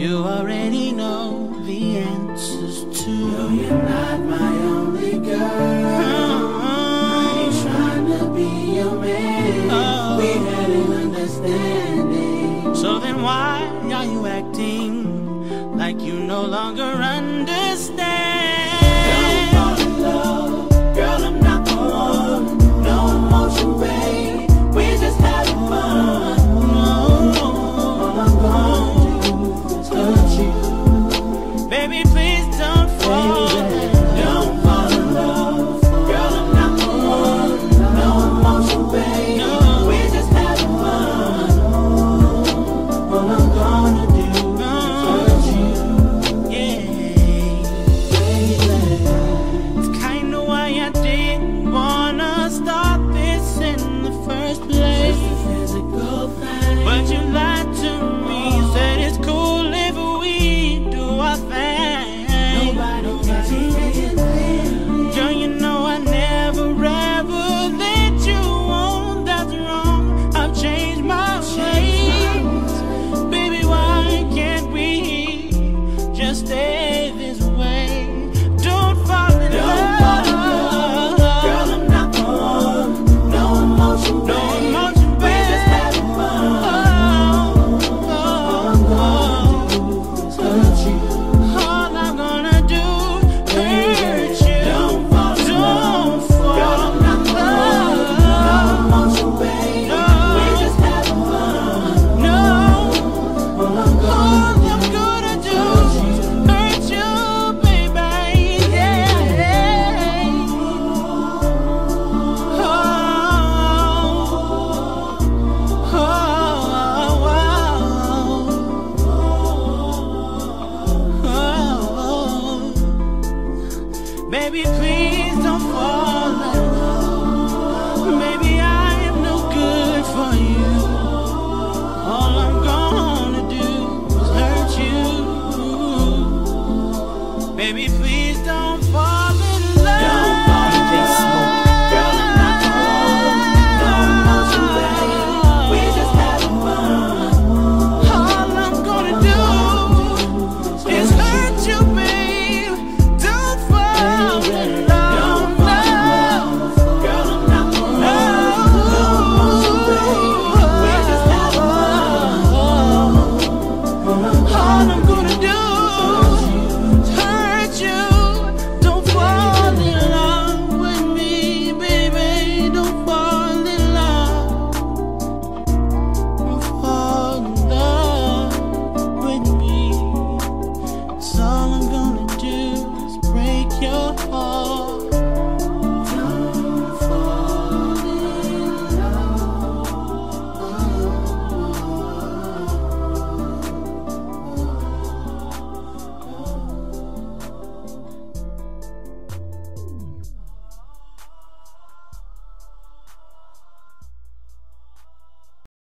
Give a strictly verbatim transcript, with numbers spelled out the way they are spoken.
You already know the answers to. No, you're not my only girl. I ain't trying to be your man. Oh. We had an understanding. So then why are you acting like you no longer understand? Don't fall in love, girl, I'm not the one. No emotion, babe, we just having fun. All I'm gonna do is hurt you. Baby, please don't fall. Don't fall in love, girl, I'm not the one. No emotion, babe, No. we just having fun. All I'm gonna do is hurt you. Yeah. It's kinda why I didn't wanna start this in the first place. Just a physical thing. But you lied to me, said it's cool if we do our thing. Nobody can see anything. Girl, you know I never ever let you on. That's wrong, I've changed my ways. Baby, why can't we just stay this way? Don't fall in Don't fall in love, girl, love. I'm not the one. No emotion, No babe. emotion, We just babe. having fun. Oh, All I'm oh, gonna do is hurt you. oh. All I'm gonna do is hurt you. Don't fall in love, Don't fall girl, I'm not the in one. No love. emotion, babe. No. We just having fun. No. All I'm All gonna I'm do gonna is do hurt you. is hurt you, baby. Yeah. Oh, oh, oh, oh. Baby, please don't fall.